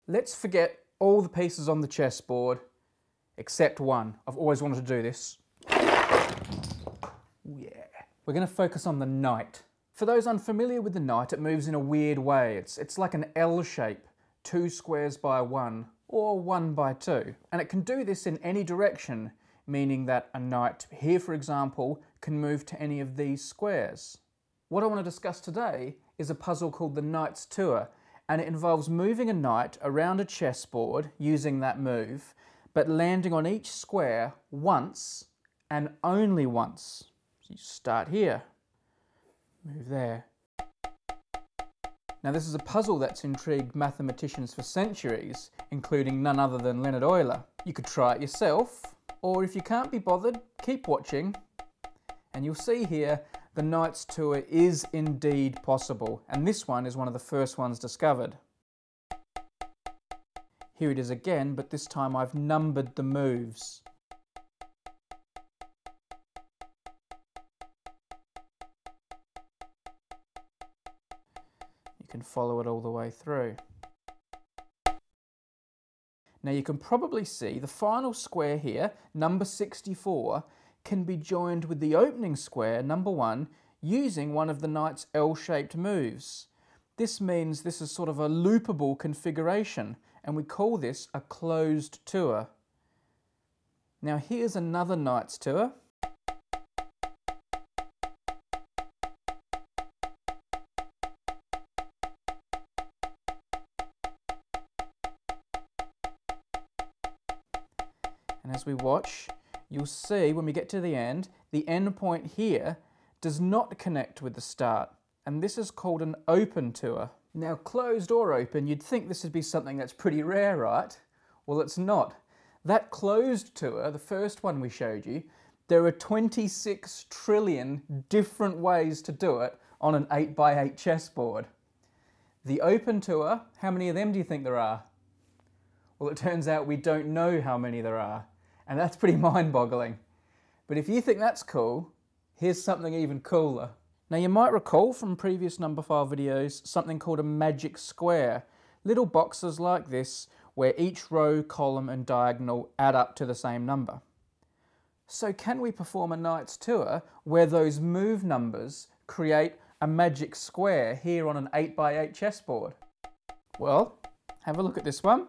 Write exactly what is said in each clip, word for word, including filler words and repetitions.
Let's forget all the pieces on the chessboard, except one. I've always wanted to do this. Yeah. We're going to focus on the knight. For those unfamiliar with the knight, it moves in a weird way. It's, it's like an L shape, two squares by one, or one by two. And it can do this in any direction, meaning that a knight here, for example, can move to any of these squares. What I want to discuss today is a puzzle called the Knight's Tour, and it involves moving a knight around a chessboard using that move, but landing on each square once and only once. So you start here, move there. Now this is a puzzle that's intrigued mathematicians for centuries, including none other than Leonhard Euler. You could try it yourself, or if you can't be bothered, keep watching, and you'll see here the Knight's Tour is indeed possible, and this one is one of the first ones discovered. Here it is again, but this time I've numbered the moves. You can follow it all the way through. Now you can probably see the final square here, number sixty-four, can be joined with the opening square, number one, using one of the knight's L-shaped moves. This means this is sort of a loopable configuration, and we call this a closed tour. Now here's another Knight's Tour. And as we watch, you'll see when we get to the end, the end point here does not connect with the start, and this is called an open tour. Now, closed or open, you'd think this would be something that's pretty rare, right? Well, it's not. That closed tour, the first one we showed you, there are twenty-six trillion different ways to do it on an eight by eight chessboard. The open tour, how many of them do you think there are? Well, it turns out we don't know how many there are, and that's pretty mind-boggling. But if you think that's cool, here's something even cooler. Now you might recall from previous Numberphile videos something called a magic square. Little boxes like this where each row, column and diagonal add up to the same number. So can we perform a Knight's Tour where those move numbers create a magic square here on an eight by eight chessboard? Well, have a look at this one.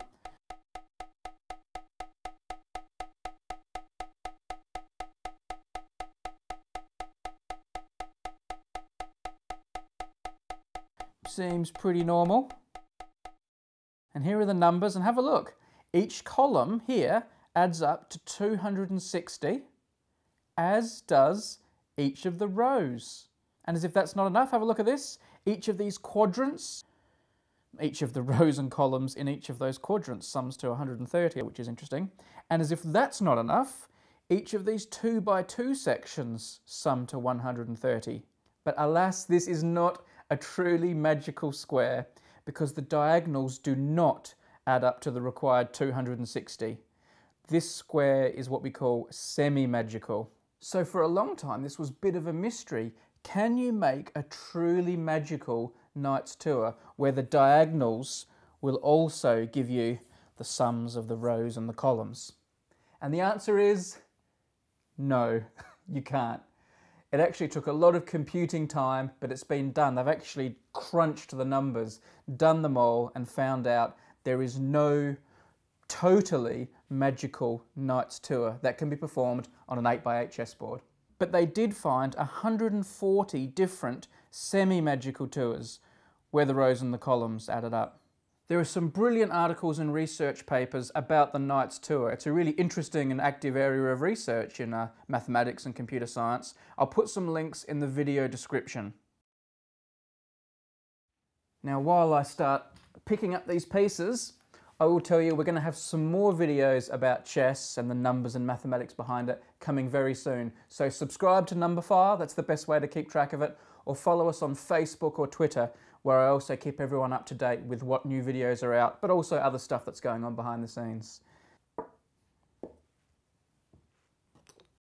Seems pretty normal. And here are the numbers, and have a look. Each column here adds up to two hundred sixty, as does each of the rows. And as if that's not enough, have a look at this. Each of these quadrants, each of the rows and columns in each of those quadrants sums to one hundred thirty, which is interesting. And as if that's not enough, each of these two by two sections sum to one hundred thirty. But alas, this is not a truly magical square because the diagonals do not add up to the required two hundred sixty. This square is what we call semi-magical. So for a long time this was a bit of a mystery. Can you make a truly magical Knight's Tour where the diagonals will also give you the sums of the rows and the columns? And the answer is no, you can't. It actually took a lot of computing time, but it's been done. They've actually crunched the numbers, done them all, and found out there is no totally magical Knight's Tour that can be performed on an eight by eight chessboard. But they did find one hundred forty different semi-magical tours where the rows and the columns added up. There are some brilliant articles and research papers about the Knight's Tour. It's a really interesting and active area of research in uh, mathematics and computer science. I'll put some links in the video description. Now, while I start picking up these pieces, I will tell you we're going to have some more videos about chess and the numbers and mathematics behind it coming very soon. So subscribe to Numberphile, that's the best way to keep track of it, or follow us on Facebook or Twitter, where I also keep everyone up to date with what new videos are out, but also other stuff that's going on behind the scenes.